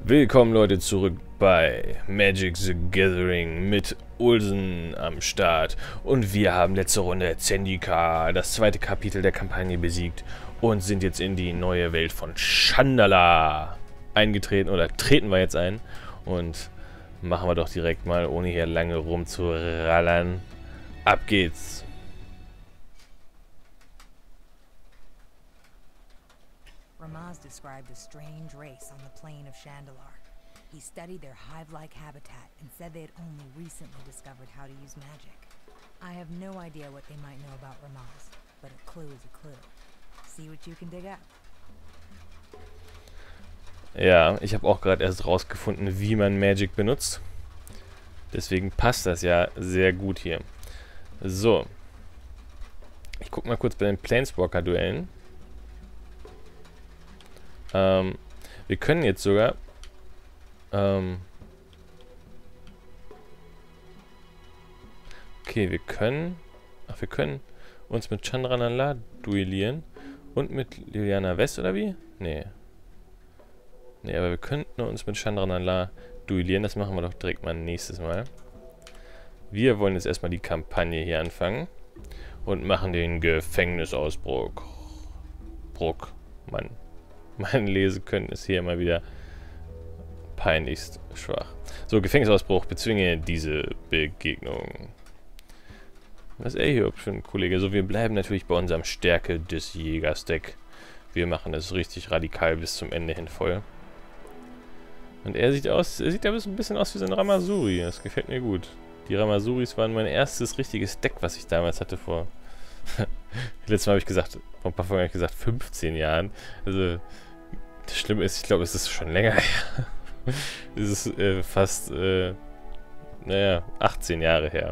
Willkommen Leute zurück bei Magic the Gathering mit Olsen am Start. Und wir haben letzte Runde Zendika, das zweite Kapitel der Kampagne, besiegt und sind jetzt in die neue Welt von Chandala eingetreten, oder treten wir jetzt ein. Und machen wir doch direkt mal, ohne hier lange rumzurallern. Ab geht's! Ramaz described a strange race on the plain of Chandalar. He studied their hive-like habitat and said they had only recently discovered how to use magic. I have no idea what they might know about Ramaz, but a clue is a clue. See what you can dig up. Ja, ich habe auch gerade erst rausgefunden, wie man Magic benutzt. Deswegen passt das ja sehr gut hier. So. Ich gucke mal kurz bei den Planeswalker-Duellen. Wir können jetzt sogar okay, wir können uns mit Chandranala duellieren und mit Liliana West, oder wie? Nee, aber wir könnten uns mit Chandranala duellieren. Das machen wir doch direkt mal nächstes Mal. Wir wollen jetzt erstmal die Kampagne hier anfangen und machen den Gefängnisausbruch. Mann. Mein Lesekönnen ist hier immer wieder peinlichst schwach. So, Gefängnisausbruch, bezwinge diese Begegnung. Was ist er hier für ein Kollege? So, wir bleiben natürlich bei unserem Stärke des Jägers-Deck. Wir machen es richtig radikal bis zum Ende hin voll. Und er sieht ja ein bisschen aus wie so ein Ramazuri. Das gefällt mir gut. Die Ramazuris waren mein erstes richtiges Deck, was ich damals hatte vor... Letztes Mal habe ich gesagt, vor ein paar Folgen habe ich gesagt, 15 Jahren. Also... Das Schlimme ist, ich glaube, es ist schon länger her. Es ist fast, naja, 18 Jahre her.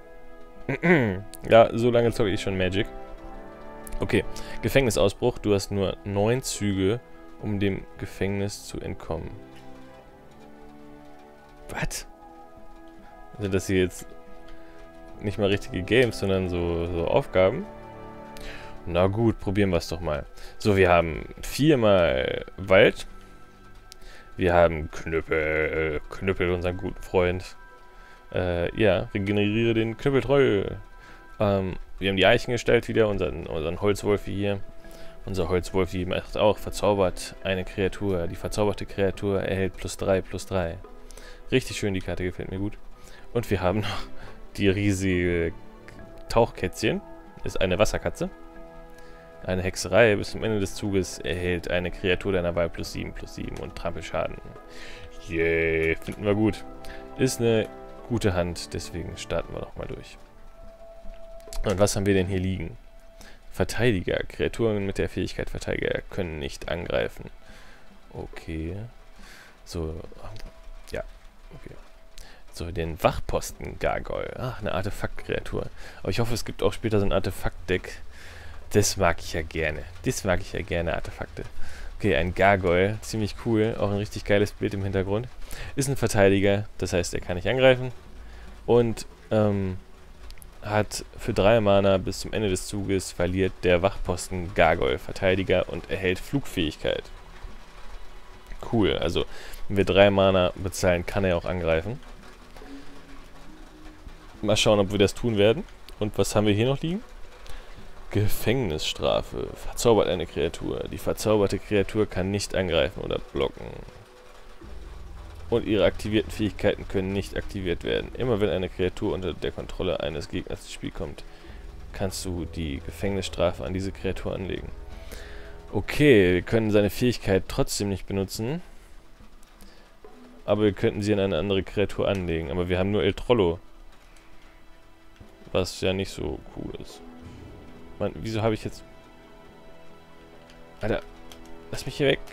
Ja, so lange zocke ich schon Magic. Okay, Gefängnisausbruch. Du hast nur 9 Züge, um dem Gefängnis zu entkommen. Was? Sind das hier jetzt nicht mal richtige Games, sondern so Aufgaben? Na gut, probieren wir es doch mal. So, wir haben 4-mal Wald. Wir haben Knüppel, unseren guten Freund. Ja, regeneriere den Knüppeltreu. Wir haben die Eichen gestellt wieder, unseren Holzwolfi hier. Unser Holzwolfi macht auch verzaubert eine Kreatur. Die verzauberte Kreatur erhält +3/+3. Richtig schön, die Karte gefällt mir gut. Und wir haben noch die riesige Tauchkätzchen. Ist eine Wasserkatze. Eine Hexerei bis zum Ende des Zuges erhält eine Kreatur deiner Wahl +7/+7 und Trampelschaden. Yay, finden wir gut. Ist eine gute Hand, deswegen starten wir doch mal durch. Und was haben wir denn hier liegen? Verteidiger. Kreaturen mit der Fähigkeit Verteidiger können nicht angreifen. Okay. So, ja, okay. So, den Wachposten Gargoyle. Ach, eine Artefakt-Kreatur. Aber ich hoffe, es gibt auch später so ein Artefakt-Deck. Das mag ich ja gerne. Artefakte. Okay, ein Gargoyle. Ziemlich cool. Auch ein richtig geiles Bild im Hintergrund. Ist ein Verteidiger. Das heißt, er kann nicht angreifen. Und hat für 3 Mana bis zum Ende des Zuges verliert der Wachposten Gargoyle Verteidiger und erhält Flugfähigkeit. Cool. Also, wenn wir 3 Mana bezahlen, kann er auch angreifen. Mal schauen, ob wir das tun werden. Und was haben wir hier noch liegen? Gefängnisstrafe. Verzaubert eine Kreatur. Die verzauberte Kreatur kann nicht angreifen oder blocken. Und ihre aktivierten Fähigkeiten können nicht aktiviert werden. Immer wenn eine Kreatur unter der Kontrolle eines Gegners ins Spiel kommt, kannst du die Gefängnisstrafe an diese Kreatur anlegen. Okay, wir können seine Fähigkeit trotzdem nicht benutzen. Aber wir könnten sie an eine andere Kreatur anlegen. Aber wir haben nur El Trollo. Was ja nicht so cool ist. Mann, wieso habe ich jetzt... Alter, lass mich hier weg.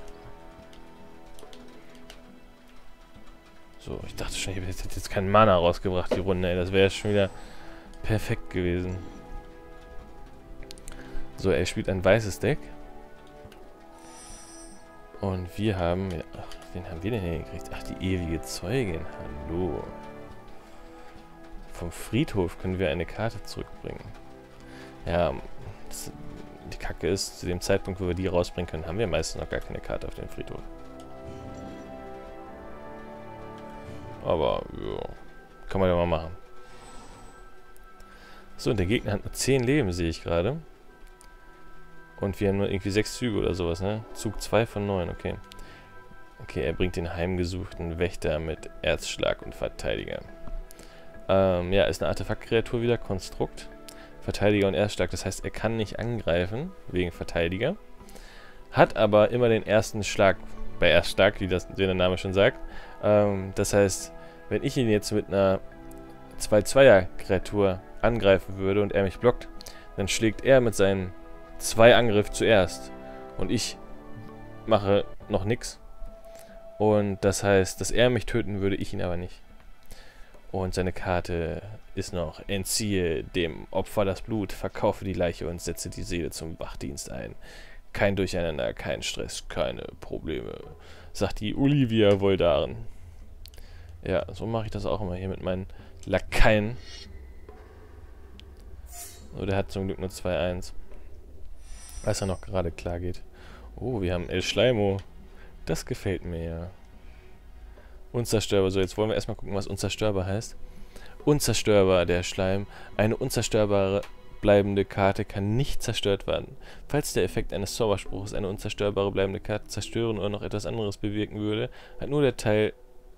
So, ich dachte schon, ich hätte jetzt keinen Mana rausgebracht, die Runde, ey. Das wäre schon wieder perfekt gewesen. So, er spielt ein weißes Deck. Und wir haben... Ach, wen haben wir denn hier gekriegt? Ach, die ewige Zeugin. Hallo. Vom Friedhof können wir eine Karte zurückbringen. Ja, die Kacke ist, zu dem Zeitpunkt, wo wir die rausbringen können, haben wir meistens noch gar keine Karte auf dem Friedhof. Aber, ja, kann man ja mal machen. So, und der Gegner hat nur 10 Leben, sehe ich gerade. Und wir haben nur irgendwie 6 Züge oder sowas, ne? Zug 2 von 9, okay. Okay, er bringt den heimgesuchten Wächter mit Erzschlag und Verteidiger. Ja, ist eine Artefaktkreatur wieder, Konstrukt. Verteidiger und Erstschlag, das heißt, er kann nicht angreifen, wegen Verteidiger. Hat aber immer den ersten Schlag bei Erstschlag, wie der Name schon sagt. Das heißt, wenn ich ihn jetzt mit einer 2-2er-Kreatur angreifen würde und er mich blockt, dann schlägt er mit seinen 2 Angriff zuerst. Und ich mache noch nichts. Und das heißt, dass er mich töten würde, ich ihn aber nicht. Und seine Karte ist noch: Entziehe dem Opfer das Blut, verkaufe die Leiche und setze die Seele zum Wachdienst ein. Kein Durcheinander, kein Stress, keine Probleme, sagt die Olivia Voldaren. Ja, so mache ich das auch immer hier mit meinen Lakaien. So, der hat zum Glück nur 2-1. Als er noch gerade klar geht. Oh, wir haben El Schleimo. Das gefällt mir ja. Unzerstörbar. So, jetzt wollen wir erstmal gucken, was unzerstörbar heißt. Unzerstörbar, der Schleim. Eine unzerstörbare bleibende Karte kann nicht zerstört werden. Falls der Effekt eines Zauberspruches eine unzerstörbare bleibende Karte zerstören oder noch etwas anderes bewirken würde, hat nur der Teil,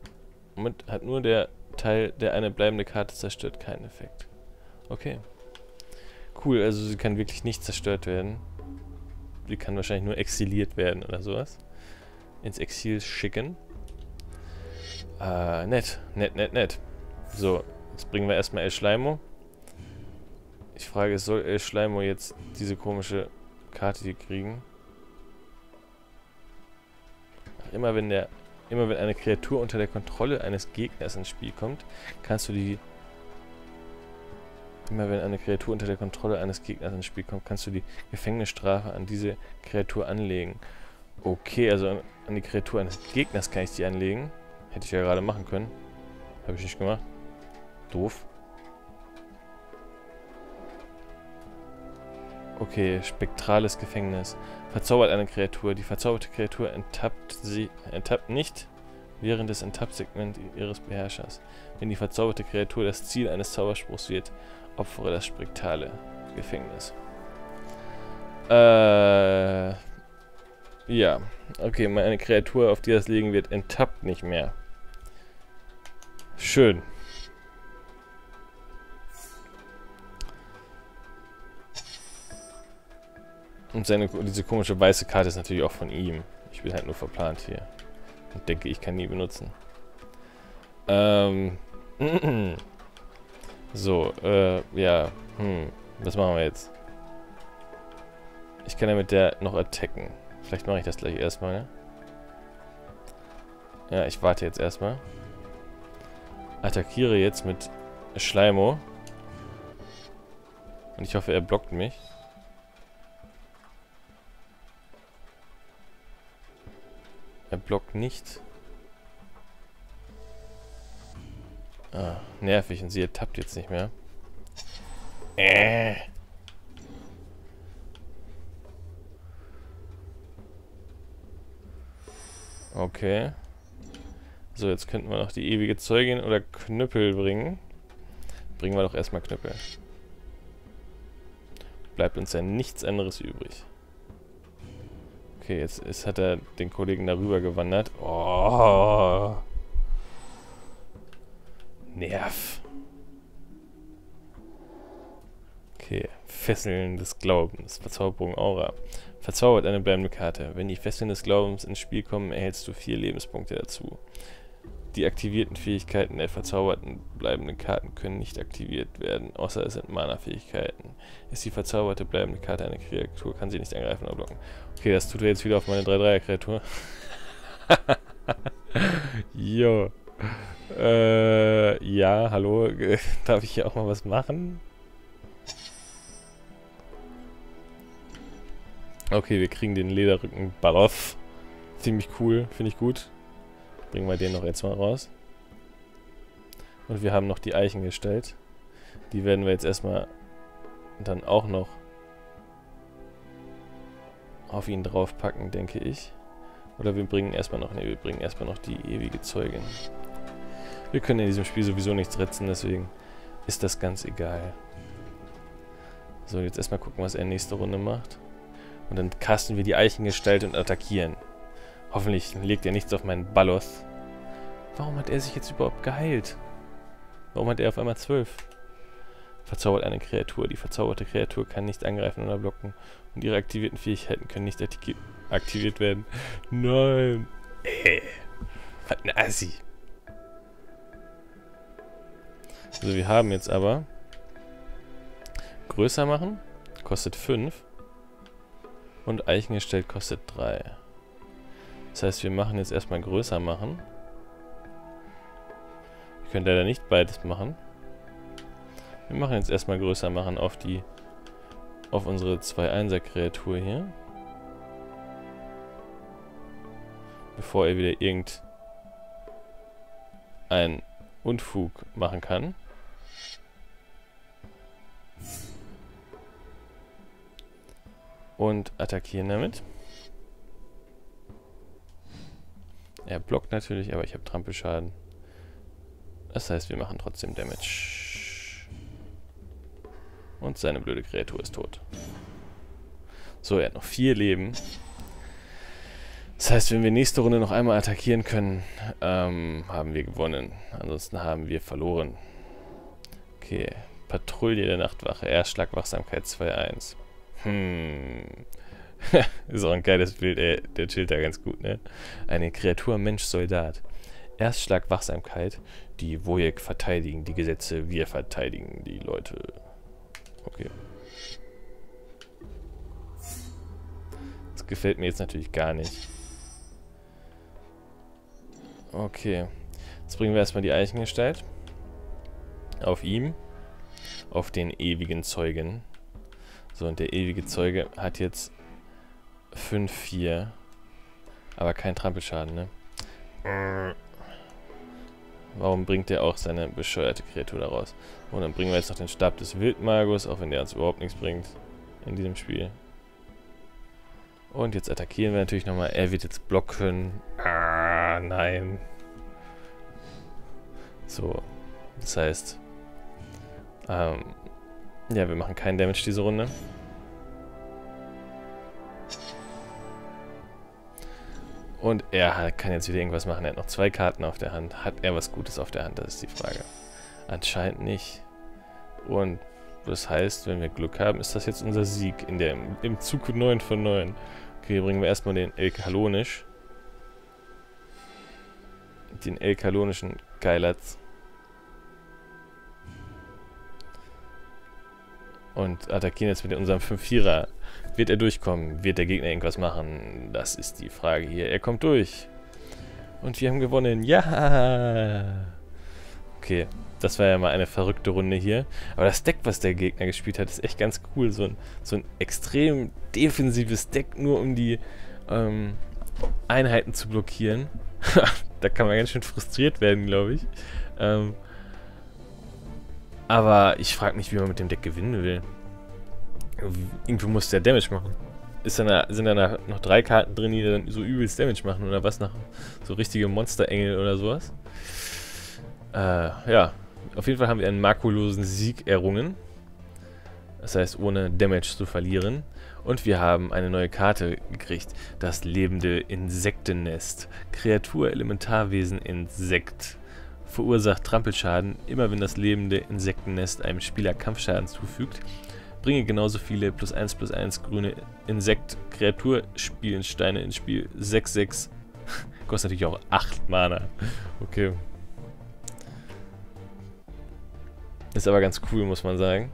der eine bleibende Karte zerstört, keinen Effekt. Okay. Cool, also sie kann wirklich nicht zerstört werden. Sie kann wahrscheinlich nur exiliert werden oder sowas. Ins Exil schicken. Nett. So, jetzt bringen wir erstmal El Schleimo. Ich frage, soll El Schleimo jetzt diese komische Karte hier kriegen? Immer wenn eine Kreatur unter der Kontrolle eines Gegners ins Spiel kommt, kannst du die... Immer wenn eine Kreatur unter der Kontrolle eines Gegners ins Spiel kommt, kannst du die Gefängnisstrafe an diese Kreatur anlegen. Okay, also an die Kreatur eines Gegners kann ich die anlegen. Hätte ich ja gerade machen können. Habe ich nicht gemacht. Doof. Okay, spektrales Gefängnis. Verzaubert eine Kreatur. Die verzauberte Kreatur enttappt nicht während des Enttapp-Segments ihres Beherrschers. Wenn die verzauberte Kreatur das Ziel eines Zauberspruchs wird, opfere das spektrale Gefängnis. Ja. Okay, meine Kreatur, auf die das liegen wird, enttappt nicht mehr. Schön. Und diese komische weiße Karte ist natürlich auch von ihm. Ich bin halt nur verplant hier. Und denke, ich kann nie benutzen. So, ja. Was machen wir jetzt? Ich kann ja mit der noch attacken. Vielleicht mache ich das gleich erstmal, ne? Ja, ich warte jetzt erstmal. Attackiere jetzt mit Schleimo. Und ich hoffe, er blockt mich. Er blockt nicht. Ah, nervig. Und sie ertappt jetzt nicht mehr. Okay. So, jetzt könnten wir noch die ewige Zeugin oder Knüppel bringen. Bringen wir doch erstmal Knüppel. Bleibt uns ja nichts anderes übrig. Okay, jetzt hat er den Kollegen darüber gewandert. Oh. Nerv. Okay, Fesseln des Glaubens. Verzauberung Aura. Verzaubert eine bleibende Karte. Wenn die Fesseln des Glaubens ins Spiel kommen, erhältst du 4 Lebenspunkte dazu. Die aktivierten Fähigkeiten der verzauberten bleibenden Karten können nicht aktiviert werden, außer es sind Mana-Fähigkeiten. Ist die verzauberte bleibende Karte eine Kreatur, kann sie nicht angreifen oder blocken. Okay, das tut er jetzt wieder auf meine 3-3er-Kreatur. Jo. Ja, hallo. Darf ich hier auch mal was machen? Okay, wir kriegen den Lederrücken Baloth. Ziemlich cool, finde ich gut. Bringen wir den noch jetzt mal raus. Und wir haben noch die Eichen gestellt. Die werden wir jetzt erstmal dann auch noch auf ihn draufpacken, denke ich. Oder wir bringen erstmal noch, wir bringen erstmal noch die ewige Zeugin. Wir können in diesem Spiel sowieso nichts ritzen, deswegen ist das ganz egal. So, jetzt erstmal gucken, was er nächste Runde macht. Und dann casten wir die Eichengestalt und attackieren. Hoffentlich legt er nichts auf meinen Ballos. Warum hat er sich jetzt überhaupt geheilt? Warum hat er auf einmal 12? Verzaubert eine Kreatur. Die verzauberte Kreatur kann nicht angreifen oder blocken. Und ihre aktivierten Fähigkeiten können nicht aktiviert werden. Nein. Was ein Assi. So, wir haben jetzt aber größer machen. Kostet 5. Und Eichengestalt kostet 3. Das heißt, wir machen jetzt erstmal größer machen. Wir können leider nicht beides machen. Wir machen jetzt erstmal größer machen auf unsere 2-1er-Kreatur hier. Bevor er wieder irgendein Unfug machen kann. Und attackieren damit. Er blockt natürlich, aber ich habe Trampelschaden. Das heißt, wir machen trotzdem Damage. Und seine blöde Kreatur ist tot. So, er hat noch 4 Leben. Das heißt, wenn wir nächste Runde noch einmal attackieren können, haben wir gewonnen. Ansonsten haben wir verloren. Okay, Patrouille der Nachtwache. Erstschlag Wachsamkeit 2-1. Ist auch ein geiles Bild, ey. Der chillt da ganz gut, ne? Eine Kreatur Mensch-Soldat. Erstschlag Wachsamkeit. Die Wojek verteidigen die Gesetze, wir verteidigen die Leute. Okay. Das gefällt mir jetzt natürlich gar nicht. Okay. Jetzt bringen wir erstmal die Eichengestalt. Auf ihm. Auf den ewigen Zeugen. So, und der ewige Zeuge hat jetzt 5-4. Aber kein Trampelschaden, ne? Warum bringt der auch seine bescheuerte Kreatur da raus? Und dann bringen wir jetzt noch den Stab des Wildmagus, auch wenn der uns überhaupt nichts bringt in diesem Spiel. Und jetzt attackieren wir natürlich nochmal. Er wird jetzt blocken. Ah, nein. So, das heißt, ja, wir machen keinen Damage diese Runde. Und er kann jetzt wieder irgendwas machen. Er hat noch 2 Karten auf der Hand. Hat er was Gutes auf der Hand? Das ist die Frage. Anscheinend nicht. Und das heißt, wenn wir Glück haben, ist das jetzt unser Sieg im Zug 9 von 9. Okay, bringen wir erstmal den El Kalonisch. Den El Kalonischen Geilatz. Und attackieren jetzt mit unserem 5-4er. Wird er durchkommen? Wird der Gegner irgendwas machen? Das ist die Frage hier. Er kommt durch. Und wir haben gewonnen. Ja! Okay, das war ja mal eine verrückte Runde hier. Aber das Deck, was der Gegner gespielt hat, ist echt ganz cool. So ein extrem defensives Deck, nur um die Einheiten zu blockieren. Da kann man ganz schön frustriert werden, glaube ich. Aber ich frage mich, wie man mit dem Deck gewinnen will. Irgendwo muss der Damage machen. Sind da noch 3 Karten drin, die dann so übelst Damage machen oder was? Nach so richtige Monsterengel oder sowas? Ja, auf jeden Fall haben wir einen makellosen Sieg errungen. Das heißt, ohne Damage zu verlieren. Und wir haben eine neue Karte gekriegt. Das lebende Insektennest. Kreatur, Elementarwesen, Insekt. Verursacht Trampelschaden, immer wenn das lebende Insektennest einem Spieler Kampfschaden zufügt. Bringe genauso viele +1/+1 grüne Insekt-Kreatur-Spielensteine ins Spiel. 6/6. Kostet natürlich auch 8 Mana. Okay. Ist aber ganz cool, muss man sagen.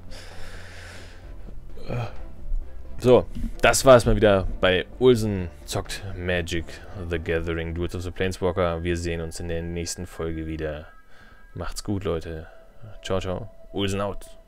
So, das war es mal wieder bei Ulsen zockt Magic the Gathering Duels of the Planeswalker. Wir sehen uns in der nächsten Folge wieder. Macht's gut, Leute. Ciao, ciao. Ulsen out.